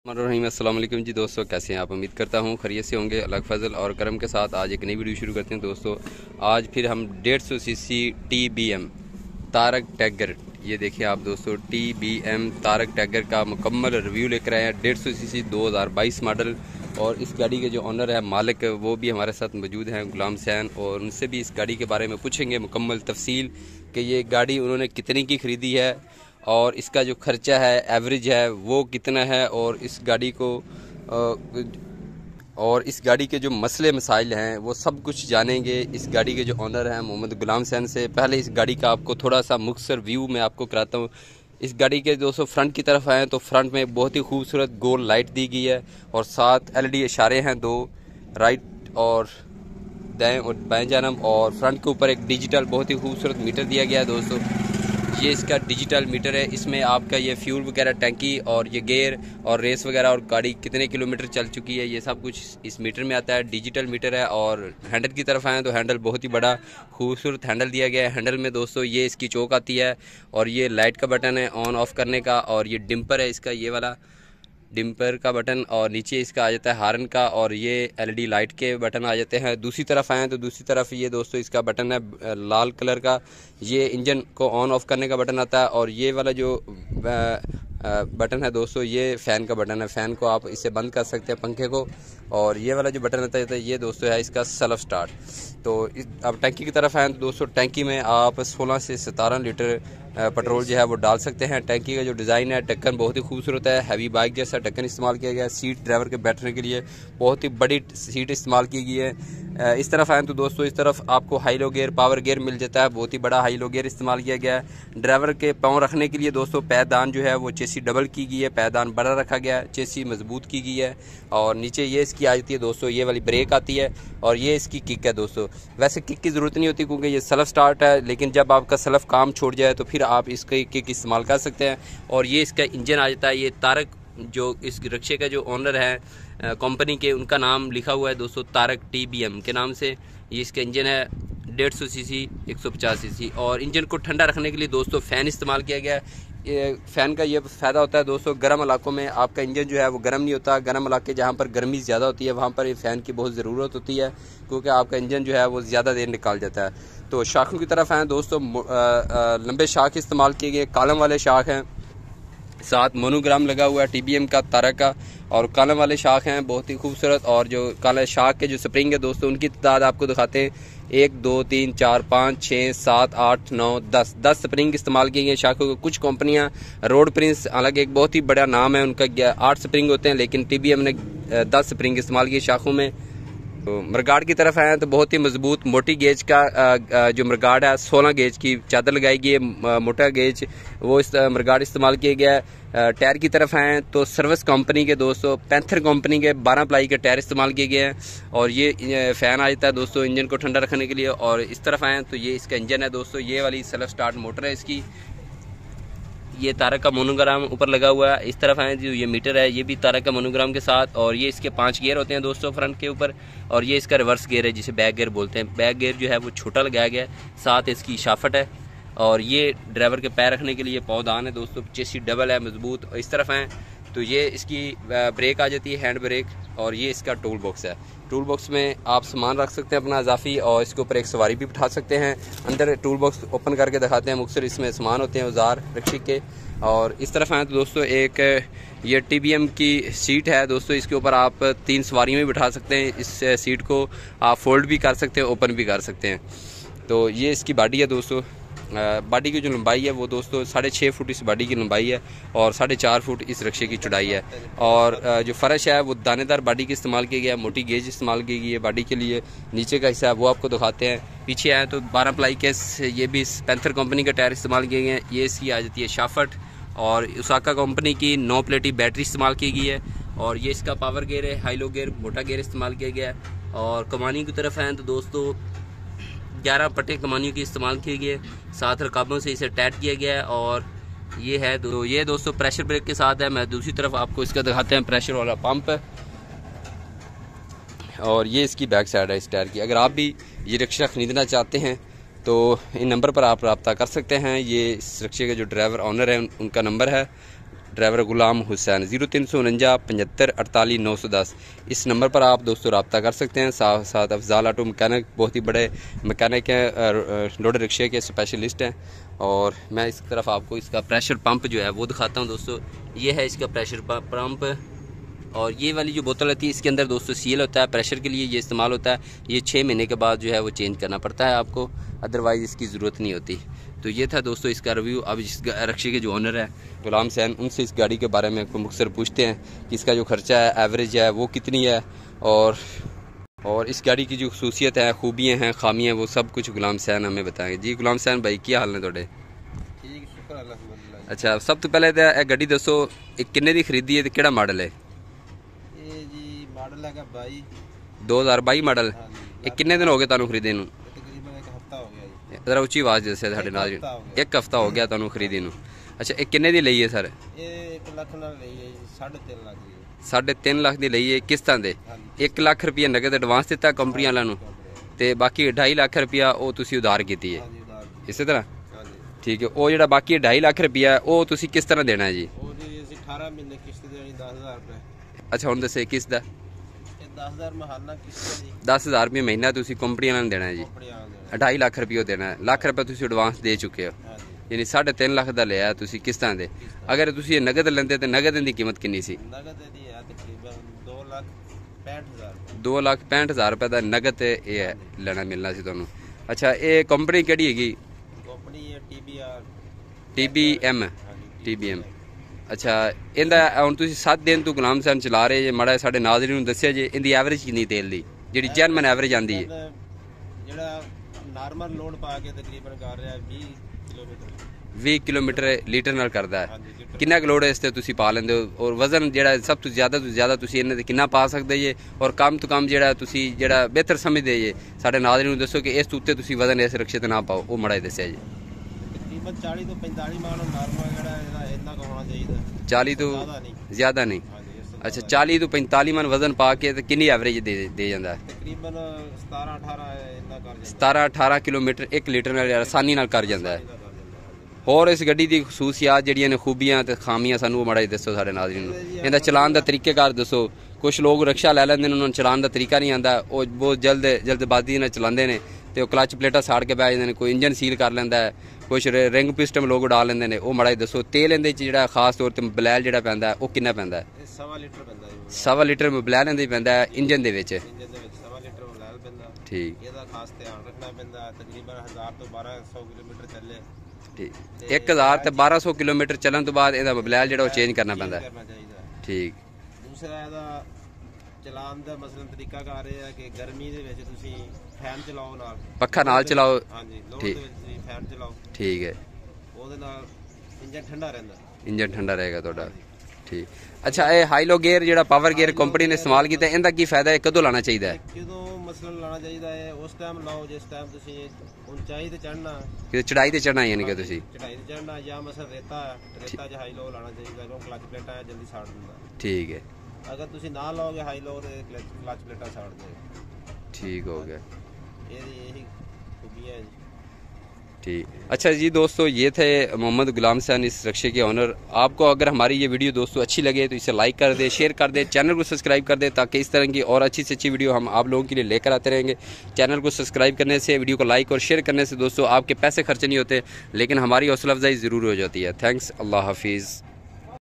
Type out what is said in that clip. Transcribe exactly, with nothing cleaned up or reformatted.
रहीम अस्सलाम वालेकुम जी दोस्तों, कैसे हैं आप? उम्मीद करता हूँ खैरियत से होंगे। अल्लाह फजल और करम के साथ आज एक नई वीडियो शुरू करते हैं दोस्तों। आज फिर हम डेढ़ सौ C C T B M tractor tiger, ये देखिए आप दोस्तों, T B M tractor tiger का मुकम्मल रिव्यू लेकर आए हैं। डेढ़ सौ सी सी दो हज़ार बाईस मॉडल, और इस गाड़ी के जो ऑनर है, मालिक, वो भी हमारे साथ मौजूद हैं, गुलाम सैन, और उनसे भी इस गाड़ी के बारे में पूछेंगे मुकम्मल तफसील कि ये गाड़ी उन्होंने कितने की ख़रीदी है और इसका जो खर्चा है, एवरेज है, वो कितना है, और इस गाड़ी को और इस गाड़ी के जो मसले मसाइल हैं वो सब कुछ जानेंगे इस गाड़ी के जो ऑनर हैं मोहम्मद गुलाम सैन से। पहले इस गाड़ी का आपको थोड़ा सा मुख्तसर व्यू मैं आपको कराता हूँ। इस गाड़ी के दोस्तों फ्रंट की तरफ आएँ तो फ्रंट में बहुत ही खूबसूरत गोल लाइट दी गई है, और सात एल ई डी इशारे हैं, दो राइट और दाएं और बाएं जानब, और फ्रंट के ऊपर एक डिजिटल बहुत ही खूबसूरत मीटर दिया गया है दोस्तों। ये इसका डिजिटल मीटर है, इसमें आपका ये फ्यूल वगैरह, टैंकी और ये गेयर और रेस वगैरह और गाड़ी कितने किलोमीटर चल चुकी है, ये सब कुछ इस मीटर में आता है। डिजिटल मीटर है। और हैंडल की तरफ आए तो हैंडल बहुत ही बड़ा खूबसूरत हैंडल दिया गया है। हैंडल में दोस्तों ये इसकी चौक आती है, और ये लाइट का बटन है ऑन ऑफ करने का, और ये डिम्पर है इसका, ये वाला डिम्पर का बटन, और नीचे इसका आ जाता है हार्न का, और ये एल ई डी लाइट के बटन आ जाते हैं। दूसरी तरफ आएँ तो दूसरी तरफ ये दोस्तों इसका बटन है लाल कलर का, ये इंजन को ऑन ऑफ करने का बटन आता है। और ये वाला जो बटन है दोस्तों, ये फ़ैन का बटन है, फ़ैन को आप इससे बंद कर सकते हैं, पंखे को। और ये वाला जो बटन आता है ये दोस्तों है इसका सेल्फ स्टार्ट। तो इस अब टैंकी की तरफ आए तो दोस्तों टैंकी में आप सोलह से सतारह लीटर पेट्रोल जो है वो डाल सकते हैं। टैंकी का जो डिज़ाइन है, ढक्कन बहुत ही खूबसूरत है, हैवी बाइक जैसा ढक्कन इस्तेमाल किया गया है। सीट ड्राइवर के बैठने के लिए बहुत ही बड़ी सीट इस्तेमाल की गई है। इस तरफ आए तो दोस्तों इस तरफ आपको high low gear, power gear मिल जाता है, बहुत ही बड़ा हाई लो गियर इस्तेमाल किया गया है। ड्राइवर के पाँव रखने के लिए दोस्तों पैदान जो है वो चेसी डबल की गई है, पैदान बड़ा रखा गया है, चेसी मजबूत की गई है। और नीचे ये इसकी आ जाती है दोस्तों, ये वाली ब्रेक आती है, और ये इसकी किक है दोस्तों। वैसे किक की ज़रूरत नहीं होती क्योंकि ये सेल्फ स्टार्ट है, लेकिन जब आपका सेल्फ काम छोड़ जाए तो फिर आप इसकी किक इस्तेमाल कर सकते हैं। और ये इसका इंजन आ जाता है। ये तारक, जो इस रिक्शे का जो ऑनर है कंपनी के, उनका नाम लिखा हुआ है दोस्तों तारक टी बी एम के नाम से। ये इसका इंजन है डेढ़ सौ सी सी, एक सौ पचास सी सी। और इंजन को ठंडा रखने के लिए दोस्तों फ़ैन इस्तेमाल किया गया है। ये फ़ैन का ये फ़ायदा होता है दोस्तों, गर्म इलाकों में आपका इंजन जो है वो गर्म नहीं होता। गर्म इलाके जहाँ पर गर्मी ज़्यादा होती है वहाँ पर ये फ़ैन की बहुत ज़रूरत होती है, क्योंकि आपका इंजन जो है वो ज़्यादा देर निकाल जाता है। तो शाखों की तरफ आए दोस्तों, लंबे शाख इस्तेमाल किए गए, कॉलम वाले शाख हैं, साथ मोनोग्राम लगा हुआ है टी बी एम का, तारक का, और कॉलम वाले शाख हैं बहुत ही खूबसूरत। और जो काले शाख के जो स्प्रिंग है दोस्तों, उनकी तादाद आपको दिखाते हैं, एक दो तीन चार पाँच छः सात आठ नौ दस दस स्प्रिंग इस्तेमाल किए गए शाखों को। कुछ कंपनियां, रोड प्रिंस हालांकि एक बहुत ही बड़ा नाम है उनका, आठ स्प्रिंग होते हैं, लेकिन टी बी एम ने दस स्प्रिंग इस्तेमाल किए शाखों में। तो मरगाड़ की तरफ आए तो बहुत ही मजबूत मोटी गेज का जो मरगाड़ है, सोलह गेज की चादर लगाई गई है, मोटा गेज वो इस मरगाड़ इस्तेमाल किया गया है। टायर की तरफ आए तो सर्विस कंपनी के दोस्तों, पैंथर कंपनी के बारह प्लाई के टायर इस्तेमाल किए गए हैं। और ये फ़ैन आ जाता है दोस्तों इंजन को ठंडा रखने के लिए। और इस तरफ आए तो ये इसका इंजन है दोस्तों, ये वाली सेल्फ स्टार्ट मोटर है इसकी। ये तारक का मोनोग्राम ऊपर लगा हुआ है। इस तरफ आए जो ये मीटर है, ये भी तारक का मोनोग्राम के साथ। और ये इसके पांच गियर होते हैं दोस्तों फ्रंट के ऊपर, और ये इसका रिवर्स गियर है जिसे बैक गियर बोलते हैं। बैक गियर जो है वो छोटा लगाया गया है, साथ इसकी शाफट है। और ये ड्राइवर के पैर रखने के लिए पौधान है दोस्तों, चेसी डबल है, मजबूत। इस तरफ आए तो ये इसकी ब्रेक आ जाती है, हैंड ब्रेक। और ये इसका टूल बॉक्स है। टूल बॉक्स में आप सामान रख सकते हैं अपना इजाफी, और इसके ऊपर एक सवारी भी बिठा सकते हैं। अंदर टूल बॉक्स ओपन करके दिखाते हैं, मुख्तलिफ इसमें सामान होते हैं, औजार रिक्शे के। और इस तरफ आए तो दोस्तों एक ये टी बी एम की सीट है दोस्तों, इसके ऊपर आप तीन सवारियों में बिठा सकते हैं। इस सीट को आप फोल्ड भी कर सकते हैं, ओपन भी कर सकते हैं। तो ये इसकी बॉडी है दोस्तों। बॉडी की जो लंबाई है वो दोस्तों साढ़े छः फुट इस बॉडी की लंबाई है, और साढ़े चार फुट इस रिक्शे की चौड़ाई है। और जो फर्श है वो दानेदार बॉडी की इस्तेमाल किया गया है, मोटी गेज इस्तेमाल की गई है बॉडी के लिए। नीचे का हिस्सा है वो आपको दिखाते हैं। पीछे आए तो बारह प्लाई के, ये भी पैंथर कंपनी के टायर इस्तेमाल किए गए हैं। ये इसकी आ जाती है शाफट, और उसाका कंपनी की नौ प्लेटी बैटरी इस्तेमाल की गई है। और ये इसका पावर गेयर है, हाई लो गेयर, मोटा गेयर इस्तेमाल किया गया है। और कमानी की तरफ आए तो दोस्तों ग्यारह पट्टे कमानियों की इस्तेमाल किए गए, सात रकाबों से इसे टाइट किया गया है। और ये है तो ये दोस्तों प्रेशर ब्रेक के साथ है। मैं दूसरी तरफ आपको इसका दिखाते हैं, प्रेशर वाला पंप है। और ये इसकी बैक साइड है इस टायर की। अगर आप भी ये रिक्शा ख़रीदना चाहते हैं तो इन नंबर पर आप रब्ता कर सकते हैं। ये इस रिक्शे के जो ड्राइवर ऑनर हैं उनका नंबर है। ड्राइवर गुलाम हुसैन। ज़ीरो तीन सौ उनंजा पचहत्तर अड़तालीस नौ सौ दस इस नंबर पर आप दोस्तों रब्ता कर सकते हैं। साथ साथ अफजाल ऑटो मैकेनिक बहुत ही बड़े मैकेनिक हैं, लोडर रिक्शे के स्पेशलिस्ट हैं। और मैं इस तरफ आपको इसका प्रेशर पंप जो है वो दिखाता हूँ दोस्तों। ये है इसका प्रेशर पंप, और ये वाली जो बोतल होती है इसके अंदर दोस्तों सील होता है, प्रेशर के लिए ये इस्तेमाल होता है। ये छः महीने के बाद जो है वो चेंज करना पड़ता है आपको, अदरवाइज़ इसकी ज़रूरत नहीं होती। तो ये था दोस्तों इसका रिव्यू। अब इस रिक्शे के जो ओनर है गुलाम हुसैन, उनसे इस गाड़ी के बारे में मुख्तसर पूछते हैं कि इसका जो खर्चा है, एवरेज है, वो कितनी है, और और इस गाड़ी की जो खसूसियत है, खूबियाँ हैं, खामियाँ, वो सब कुछ गुलाम हुसैन हमें बताएंगे। जी गुलाम हुसैन भाई, क्या हाल है थोड़े? अच्छा, सब तो पहले तो गड्डी दसो किन्ने दी खरीदी है ते केड़ा मॉडल है? ये जी मॉडल है बाई दो हज़ार बाई मॉडल। ये किन्ने दिन हो गए तुहानू खरीदे नू? तकरीबन एक हफ्ता हो गया जी। जरा उच्ची आवाज़ दस्से साडे नाल। एक हफ्ता हो गया तुहानू खरीदी नू। अच्छा, ये किन्ने दी लई है सर? ये एक लाख नाल लई है जी, साढ़े तीन लाख दी। साढ़े तीन लाख दी लई है किस्तां दे। एक लाख रुपया नगद एडवांस दिता कंपनी वालों नू, ते बाकी ढाई लाख रुपया वो तुसी उधार कीती है, इसी तरह? ठीक है। वो जो बाकी ढाई लाख रुपया है वो तुसी किस तरह देना है जी? अठारह महीने किस्त देनी, दस हज़ार रुपये। अच्छा, हुण दस्से किस दा? दस हज़ार महाना किस्त है जी। दस हज़ार रुपये महीना तुसी कंपनी वालों देना है जी। ढाई लाख रुपया देना है, लाख रुपया तुसी एडवांस दे चुके हो, यानी साढ़े तीन लाख का लिया तुसी किस्तां दे। अगर तुसी नगद लेंदे तो नगद दी कीमत कितनी सी? नगद दी है तकरीबन दो लाख पैंठ हज़ार। दो लाख पैंठ हज़ार रुपये का नगद ये लेना मिलना सी तुहानू। अच्छा, ये कंपनी केड़ी हैगी? कंपनी है T B R T B M T B M. अच्छा, इंदा हुण तुसीं सत्त दिन तो गुलाम हुसैन चला रहे जे, माड़ा साढ़े नाज़रीन नूं दस्सिया जे इंदी एवरेज कितनी तेल दी, जिहड़ी जैनमन एवरेज आंदी है? जेड़ा नॉर्मल लोड पा के तकरीबन कर रहा है बीस किलोमीटर बीस किलोमीटर लीटर नाल करदा है। कितना क लोड है इस ते तुसीं पा लेंदे हो, और वजन जेड़ा सब तो ज़्यादा तो ज़्यादा तुसीं इन्हां ते कितना पा सकदे जे, और कम तो कम जेड़ा तुसीं जेड़ा बेहतर समझदे जे साढ़े नाज़रीन नूं दस्सो कि इस तो उत्ते तुसीं वजन इस रिक्शे ते ना पाओ, वो माड़ा दस्सिया जी। तकरीबन चालीस तो पैंतालीस मान नॉर्मल जेड़ा इतना का होना चाहिए। चालीस तो ज़्यादा नहीं? अच्छा, चालीस तो पैंतालीस मन वजन पा के कितनी एवरेज दे दे जाता है? तकरीबन सतारह अठारह इतना कर जाता। सतारह अठारह किलोमीटर एक लीटर नाल आसानी नाल कर जाता है। और इस गड्डी की खसूसियात जिहड़ियां ने, खूबियां ते खामियां, सानू वो माड़ा जी दस्सो साढ़े नाज़रीन नूं। इहदा चलान दा तरीकेकार दस्सो। कुछ लोग रिक्शा लै लैंदे ने, उन्होंने चलान दा तरीका नहीं आंदा, वो बहुत जल्द जल्दबाजी नाल चलांदे ने ते वो क्लच प्लेटां साड़ के बह जांदे ने, कोई इंजन सील कर लैंदा है, कुछ रिंग पिस्टन लोग उड़ा लेंदे ने। वो माड़ा जी दस्सो। तेल इहदे च जेह्ड़ा खास तौर ते बलैल जेह्ड़ा पैंदा है वो किन्ना पैंदा है? सवा लीटर पैंदा है। सवा लीटर बलैल इहदे पैंदा है इंजन दे विच। इंजन दे विच सवा लीटर बलैल पैंदा। ठीक। ਇਹਦਾ ਖਾਸ ਧਿਆਨ ਰੱਖਣਾ ਪੈਂਦਾ। तकरीबन हज़ार तो बारह सौ किलोमीटर ਚੱਲੇ। ठीक। एक हज़ार तो बारह सौ किलोमीटर चलन तो बाद ਇਹਦਾ ਬਲੈਲ ਜਿਹੜਾ ਉਹ ਚੇਂਜ ਕਰਨਾ ਪੈਂਦਾ। ਠੀਕ। ਦੂਸਰਾ ਇਹਦਾ ਚਲਾਉਣ ਦਾ ਮਸਲਨ ਤਰੀਕਾ ਕਰ ਰਿਹਾ ਕਿ ਗਰਮੀ ਦੇ ਵਿੱਚ ਤੁਸੀਂ ਫੈਨ ਚਲਾਓ ਨਾਲ, ਪੱਖਾ ਨਾਲ ਚਲਾਓ। ਹਾਂਜੀ, ਲੋਡ ਦੇ ਵਿੱਚ ਤੁਸੀਂ ਫੈਨ ਚਲਾਓ। ਠੀਕ ਹੈ। ਉਹਦੇ ਨਾਲ ਇੰਜਨ ਠੰਡਾ ਰਹਿੰਦਾ। ਇੰਜਨ ਠੰਡਾ ਰਹੇਗਾ ਤੁਹਾਡਾ। ਠੀਕ। ਅੱਛਾ, ਇਹ ਹਾਈਲੋ ਗੇਅਰ ਜਿਹੜਾ ਪਾਵਰ ਗੇਅਰ ਕੰਪਨੀ ਨੇ ਇਸਤੇਮਾਲ ਕੀਤਾ, ਇਹਦਾ ਕੀ ਫਾਇਦਾ ਹੈ? ਕਦੋਂ ਲਾਣਾ ਚਾਹੀਦਾ ਹੈ? ਜਦੋਂ ਮਸਲਨ ਲਾਣਾ ਚਾਹੀਦਾ ਹੈ ਉਸ ਟਾਈਮ ਲਾਓ ਜਿਸ ਟਾਈਮ ਤੁਸੀਂ ਉਚਾਈ ਤੇ ਚੜਨਾ, ਕਿ ਚੜਾਈ ਤੇ ਚੜਨਾ, ਯਾਨੀ ਕਿ ਤੁਸੀਂ ਚੜਾਈ ਤੇ ਚੜਨਾ, ਜਾਂ ਮਸਲ ਰੇਤਾ ਰੇਤਾ 'ਚ ਹਾਈ ਲੋ ਲਾਣਾ ਚਾਹੀਦਾ, ਕਿਉਂਕਿ ਕਲਚ ਪਲੇਟਾਂ ਜਲਦੀ ਸਾੜ ਦਿੰਦਾ। ਠੀਕ ਹੈ। अगर तुसी ना लाओगे हाई लो तो क्लच प्लेटा साड़ देगा। ठीक हो गया। ये यही खूबियाँ है जी। ठीक। अच्छा जी दोस्तों, ये थे मोहम्मद गुलाम हुसैन, इस रिक्शे के ऑनर। आपको अगर हमारी ये वीडियो दोस्तों अच्छी लगे तो इसे लाइक कर दे, शेयर कर दे, चैनल को सब्सक्राइब कर दे, ताकि इस तरह की और अच्छी से अच्छी वीडियो हम आप लोगों के लिए लेकर आते रहेंगे। चैनल को सब्सक्राइब करने से, वीडियो को लाइक और शेयर करने से दोस्तों आपके पैसे खर्च नहीं होते, लेकिन हमारी हौसला अफजाई ज़रूर हो जाती है। थैंक्स। अल्लाह हाफिज़।